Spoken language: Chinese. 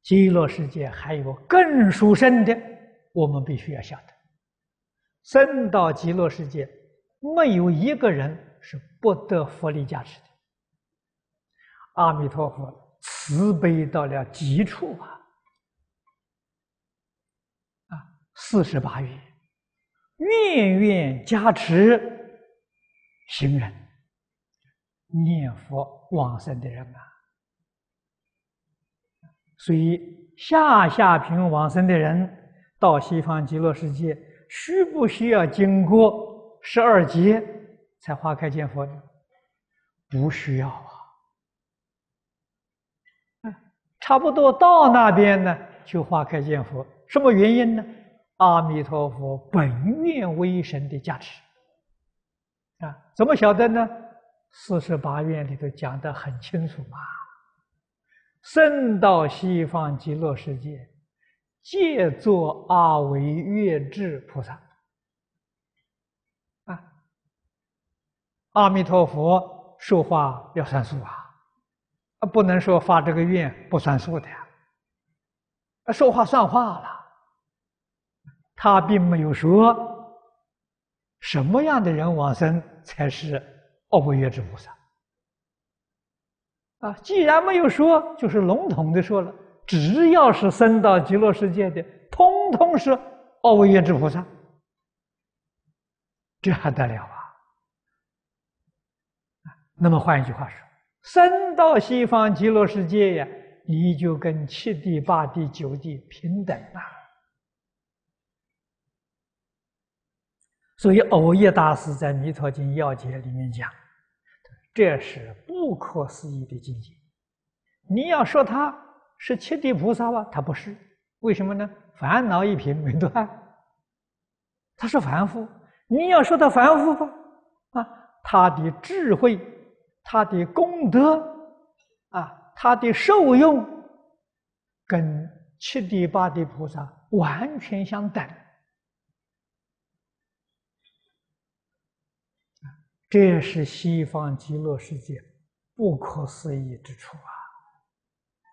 极乐世界还有更殊胜的，我们必须要晓得。生到极乐世界，没有一个人是不得佛力加持的。阿弥陀佛慈悲到了极处48愿，愿愿加持行人，念佛往生的人所以下品往生的人到西方极乐世界，需不需要经过12劫才花开见佛呢？不需要差不多到那边呢，就花开见佛。什么原因呢？阿弥陀佛本愿威神的加持怎么晓得呢？48愿里头讲得很清楚生到西方极乐世界，皆作阿惟越致菩萨阿弥陀佛说话要算数不能说发这个愿不算数的说话算话了。他并没有说什么样的人往生才是阿惟越致菩萨既然没有说，就是笼统的说了，只要是生到极乐世界的，通通是阿惟越致菩萨，这还得了那么换一句话说，生到西方极乐世界呀，你就跟7地、8地、9地平等了。所以藕益大师在《弥陀经要解》里面讲，这是不可思议的境界。你要说他是7地菩萨他不是。为什么呢？烦恼一品没断，他是凡夫。你要说他凡夫他的智慧、他的功德他的受用，跟7地、8地菩萨完全相等。这是西方极乐世界不可思议之处